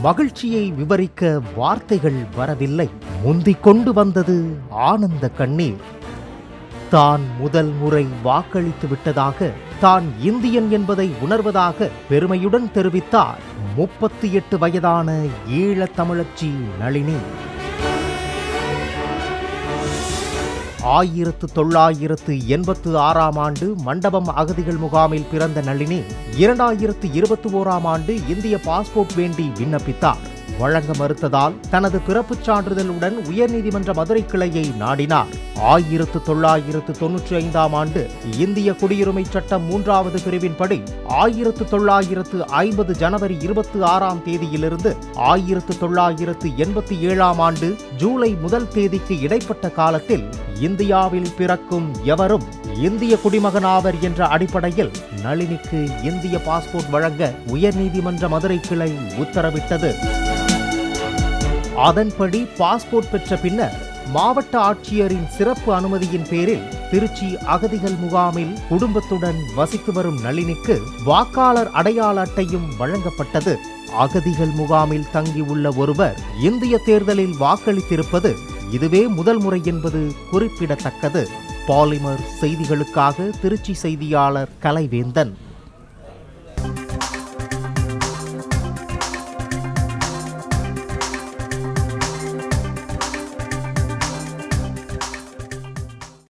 மகிழ்ச்சியை விவரிக்க வார்த்தைகள் வரவில்லை. முந்திக் கொண்டு வந்தது ஆனந்த கண்ணீர். தான் முதல் முறை வாக்களித்து விட்டதாக, தான் இந்தியன் என்பதை உணர்வதாக பெருமையுடன் தெரிவித்தார் 38 வயதான ஈழத் தமிழச்சி நளினி. 1986ஆம் ஆண்டு மண்டபம் அகதிகள் முகாமில் பிறந்த நளினி 2021ஆம் ஆண்டு இந்திய பாஸ்போர்ட் வேண்டி விண்ணப்பித்தார். வழங்க மறுத்ததால் தனது பிறப்புச் சான்றிதழுடன் உயர்நீதிமன்ற மதுரை கிளையை நாடினார். 1995ஆம் ஆண்டு இந்திய குடியுரிமை சட்டம் 3வது பிரிவின்படி 1950 ஜனவரி 26ஆம் தேதியிலிருந்து 1987ஆம் ஆண்டு ஜூலை 1 தேதிக்கு இடைப்பட்ட காலத்தில் இந்தியாவில் பிறக்கும் எவரும் இந்திய குடிமகனாவர் என்ற அடிப்படையில் நளினிக்கு இந்திய பாஸ்போர்ட் வழங்க உயர்நீதிமன்ற மதுரை கிளை உத்தரவிட்டது. அதன்படி பாஸ்போர்ட் பெற்ற பின்னர் மாவட்ட ஆட்சியரின் சிறப்பு அனுமதியின் பேரில் திருச்சி அகதிகள் முகாமில் குடும்பத்துடன் வசித்து வரும் நளினிக்கு வாக்காளர் அடையாள அட்டையும் வழங்கப்பட்டது. அகதிகள் முகாமில் தங்கியுள்ள ஒருவர் இந்திய தேர்தலில் வாக்களித்திருப்பது இதுவே முதல் முறை என்பது குறிப்பிடத்தக்கது. பாலிமர் செய்திகளுக்காக திருச்சி செய்தியாளர் கலைவேந்தன்.